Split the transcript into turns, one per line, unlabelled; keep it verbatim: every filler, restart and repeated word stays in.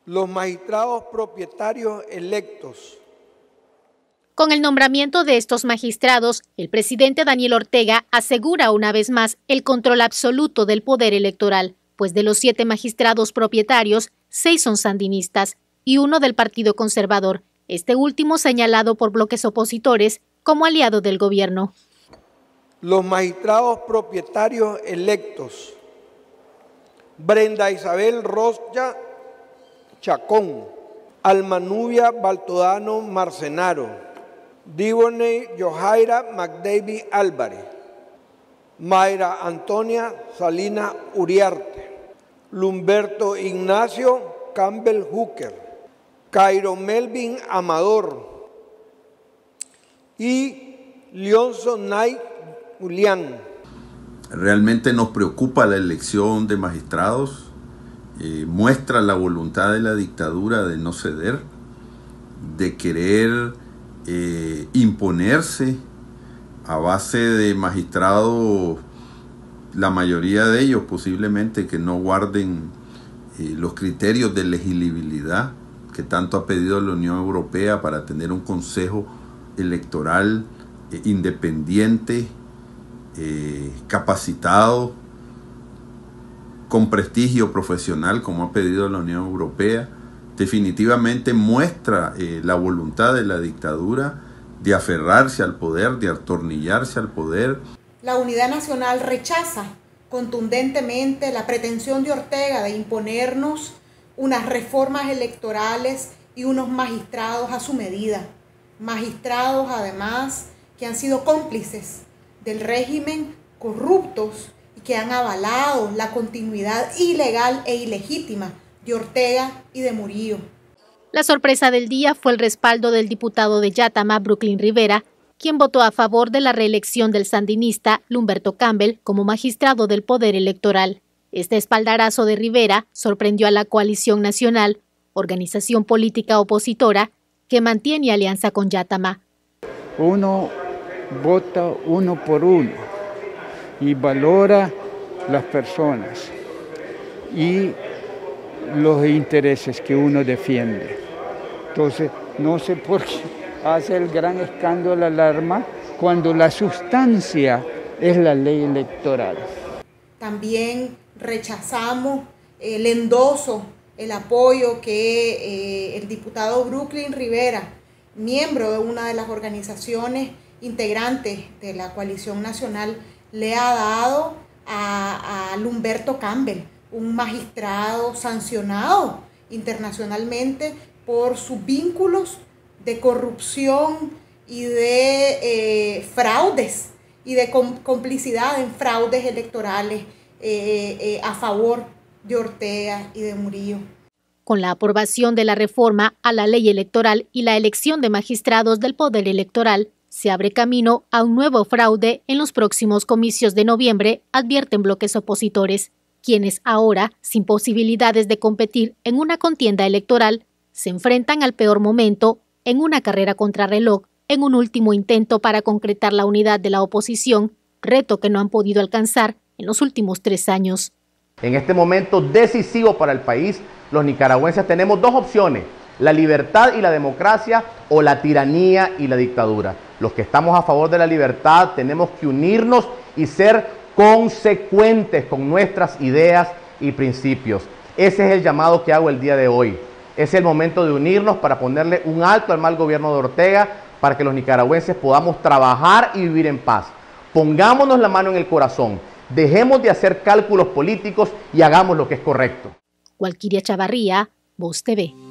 Los magistrados propietarios electos.
Con el nombramiento de estos magistrados, el presidente Daniel Ortega asegura una vez más el control absoluto del poder electoral, pues de los siete magistrados propietarios, seis son sandinistas y uno del Partido Conservador, este último señalado por bloques opositores como aliado del gobierno.
Los magistrados propietarios electos: Brenda Isabel Rocha Chacón, Almanubia Baltodano Marcenaro, Divoney Yojaira McDavid Álvarez, Mayra Antonia Salinas Uriarte, Lumberto Ignacio Campbell Hooker, Cairo Melvin Amador y Leonzo Nay Julián.
Realmente nos preocupa la elección de magistrados, eh, muestra la voluntad de la dictadura de no ceder, de querer Eh, imponerse a base de magistrados, la mayoría de ellos posiblemente que no guarden eh, los criterios de elegibilidad que tanto ha pedido la Unión Europea para tener un consejo electoral eh, independiente, eh, capacitado, con prestigio profesional como ha pedido la Unión Europea. Definitivamente muestra eh, la voluntad de la dictadura de aferrarse al poder, de atornillarse al poder.
La Unidad Nacional rechaza contundentemente la pretensión de Ortega de imponernos unas reformas electorales y unos magistrados a su medida. Magistrados, además, que han sido cómplices del régimen, corruptos y que han avalado la continuidad ilegal e ilegítima de Ortega y de Murillo.
La sorpresa del día fue el respaldo del diputado de Yátama, Brooklyn Rivera, quien votó a favor de la reelección del sandinista Lumberto Campbell como magistrado del Poder Electoral. Este espaldarazo de Rivera sorprendió a la Coalición Nacional, organización política opositora, que mantiene alianza con Yátama.
Uno vota uno por uno y valora las personas y los intereses que uno defiende. Entonces, no sé por qué hace el gran escándalo, la alarma, cuando la sustancia es la ley electoral.
También rechazamos el endoso, el apoyo que eh, el diputado Brooklyn Rivera, miembro de una de las organizaciones integrantes de la Coalición Nacional, le ha dado a, a Lumberto Campbell, un magistrado sancionado internacionalmente por sus vínculos de corrupción y de eh, fraudes y de complicidad en fraudes electorales eh, eh, a favor de Ortega y de Murillo.
Con la aprobación de la reforma a la ley electoral y la elección de magistrados del Poder Electoral, se abre camino a un nuevo fraude en los próximos comicios de noviembre, advierten bloques opositores, quienes ahora, sin posibilidades de competir en una contienda electoral, se enfrentan al peor momento en una carrera contrarreloj, en un último intento para concretar la unidad de la oposición, reto que no han podido alcanzar en los últimos tres años.
En este momento decisivo para el país, los nicaragüenses tenemos dos opciones: la libertad y la democracia o la tiranía y la dictadura. Los que estamos a favor de la libertad tenemos que unirnos y ser consecuentes con nuestras ideas y principios. Ese es el llamado que hago el día de hoy. Es el momento de unirnos para ponerle un alto al mal gobierno de Ortega, para que los nicaragüenses podamos trabajar y vivir en paz. Pongámonos la mano en el corazón, dejemos de hacer cálculos políticos y hagamos lo que es correcto.
Walkiria Chavarría, Voz T V.